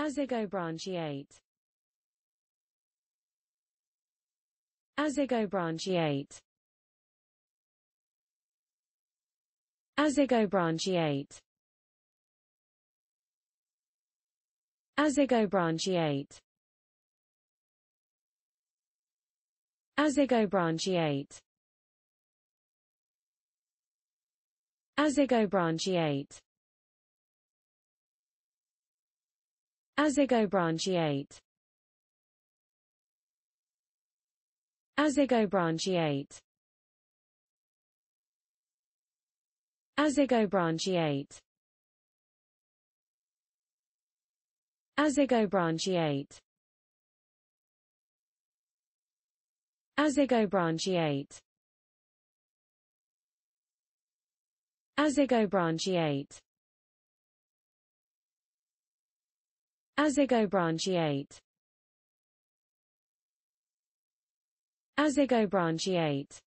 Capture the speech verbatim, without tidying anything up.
azygobranchiate, azygobranchiate, azygobranchiate, azygobranchiate, azygobranchiate, azygobranchiate, azygobranchiate, azygobranchiate, azygobranchiate, azygobranchiate, azygobranchiate, azygobranchiate, azygobranchiate, azygobranchiate,